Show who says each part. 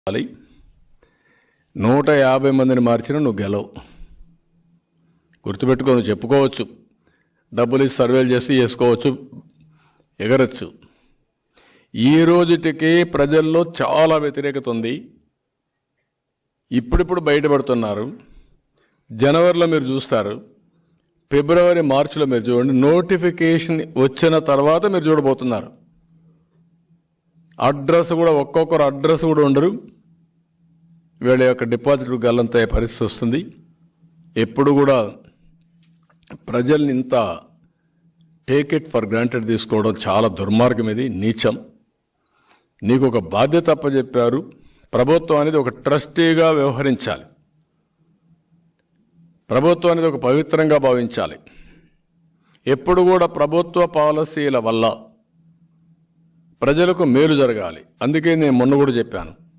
Speaker 1: 150 మందిని మార్చినా నువ్వు గెలవు. గుర్తుపెట్టుకో. నువ్వు చెప్పుకోవచ్చు, డబ్బులు ఇచ్చి సర్వేలు చేసి చేసుకోవచ్చు, ఎగరచ్చు. ఈ రోజుటికి ప్రజల్లో చాలా వ్యతిరేకత ఉంది. ఇప్పుడిప్పుడు బయటపడుతున్నారు. జనవరిలో మీరు చూస్తారు, ఫిబ్రవరి మార్చిలో మీరు చూడండి. నోటిఫికేషన్ వచ్చిన తర్వాత మీరు చూడబోతున్నారు. అడ్రస్ కూడా, ఒక్కొక్కరు అడ్రస్ కూడా ఉండరు. వీళ్ళ యొక్క డిపాజిట్ గల్లంత పరిస్థితి వస్తుంది. ఎప్పుడు కూడా ప్రజల్ని ఇంత టేక్ ఇట్ ఫర్ గ్రాంటెడ్ తీసుకోవడం చాలా దుర్మార్గం. ఇది నీచం. నీకు ఒక బాధ్యత అప్పచెప్పారు. ప్రభుత్వం అనేది ఒక ట్రస్టీగా వ్యవహరించాలి. ప్రభుత్వం అనేది ఒక పవిత్రంగా భావించాలి. ఎప్పుడు కూడా ప్రభుత్వ పాలసీల వల్ల ప్రజలకు మేలు జరగాలి. అందుకే నేను మొన్న కూడా చెప్పాను,